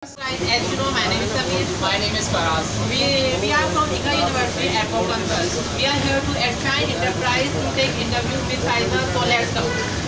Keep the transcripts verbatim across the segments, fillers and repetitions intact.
Guys, as you know, my name is Samir. My name is Faraz. We, we are from Ika University at Campus. We are here to at Shaheen Enterprise to take interview with Faisal. So let's go.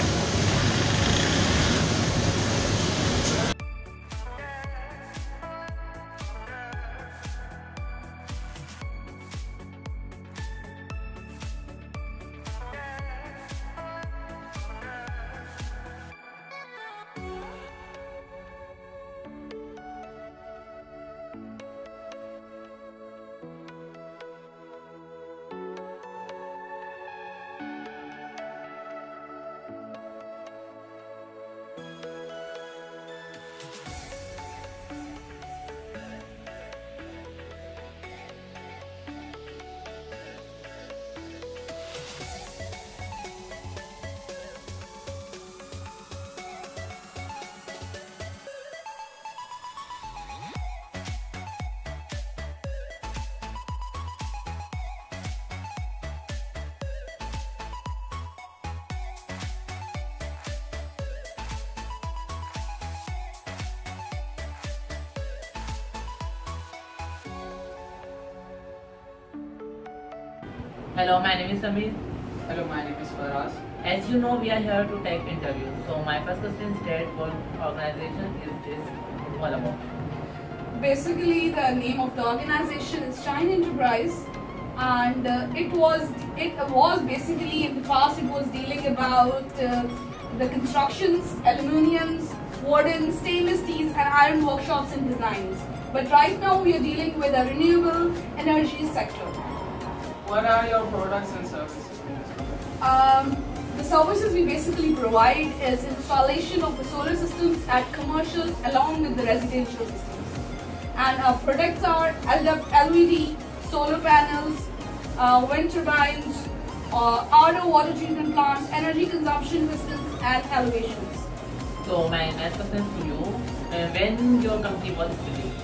Hello, my name is Samir. Hello, my name is Faraz. As you know, we are here to take interview. So my first question is that what organization is this all about? Basically, the name of the organization is Shaheen Enterprise, and uh, it was it was basically in the past it was dealing about uh, the constructions, aluminiums, wooden, stainless steels, and iron workshops and designs. But right now we are dealing with a renewable energy sector. What are your products and services? Um, the services we basically provide is installation of the solar systems at commercial along with the residential systems. And our products are L E D, solar panels, uh, wind turbines, uh, outdoor water treatment plants, energy consumption systems, and elevations. So my next question is to you. Uh, when your company was established?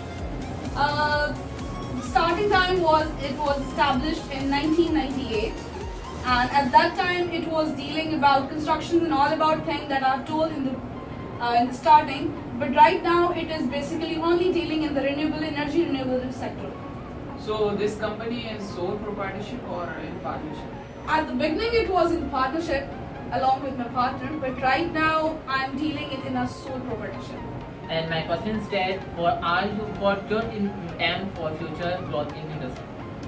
Uh, starting time was it was established in nineteen ninety-eight, and at that time it was dealing about constructions and all about things that I've told in the uh, in the starting. But right now it is basically only dealing in the renewable energy, renewable sector. So this company is sole proprietorship or in partnership? At the beginning it was in partnership along with my partner, but right now I'm dealing it in a sole proprietorship. And my question is that what are you what your aim for future growth in industry?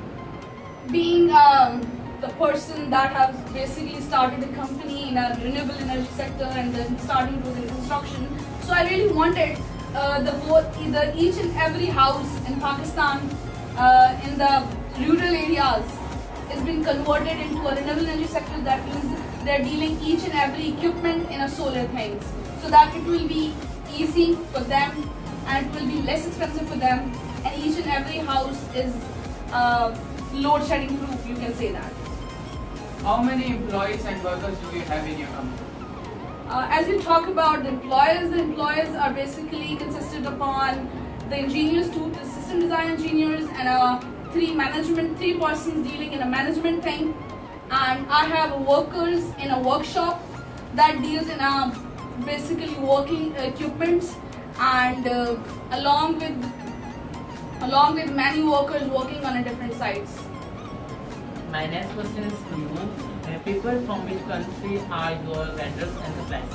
Being um, the person that has basically started a company in a renewable energy sector and then starting to the construction, so I really wanted uh, the both either each and every house in Pakistan uh, in the rural areas is being converted into a renewable energy sector. That means they're dealing each and every equipment in a solar things, so that it will be easy for them and it will be less expensive for them, and each and every house is uh, load shedding proof, you can say that. How many employees and workers do you have in your company? Uh, as we talk about the employers, the employers are basically consisted upon the engineers, two the system design engineers, and uh, three management, three persons dealing in a management thing, and I have workers in a workshop that deals in a basically working equipments, and uh, along with along with many workers working on a different sites. My next question is to you. Uh, people from which country are your vendors and suppliers?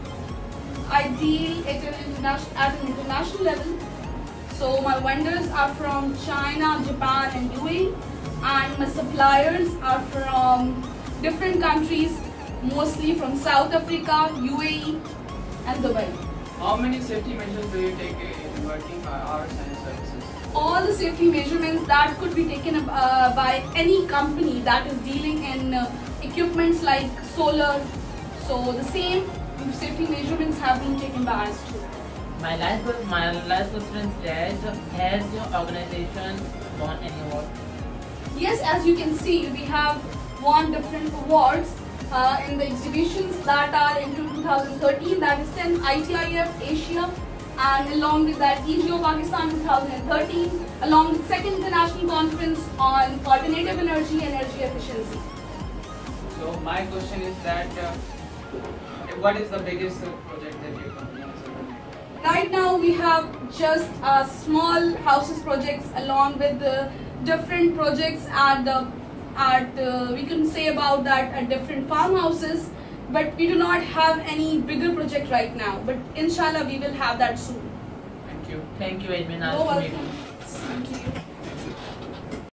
I deal at an international at an international level. So my vendors are from China, Japan, and U A E, and my suppliers are from different countries, mostly from South Africa, U A E, and Dubai. How many safety measures do you take in working hours and services? All the safety measurements that could be taken uh, by any company that is dealing in uh, equipments like solar. So the same safety measurements have been taken by us too. My last que- my last question is that has your organization won any award? Yes, as you can see, we have won different awards uh, in the exhibitions that are into two thousand thirteen, that is ten I T I F Asia, and along with that E G O Pakistan two thousand thirteen, along with second international conference on alternative energy and energy efficiency. So my question is that uh, what is the biggest uh, project that your company has done? right now we have just uh, small houses projects along with the different projects at the at uh, we can say about that at different farmhouses, but we do not have any bigger project right now. But inshallah we will have that soon. Thank you. Thank you, Ajmi. Nice You're to meet welcome. you. Same to you.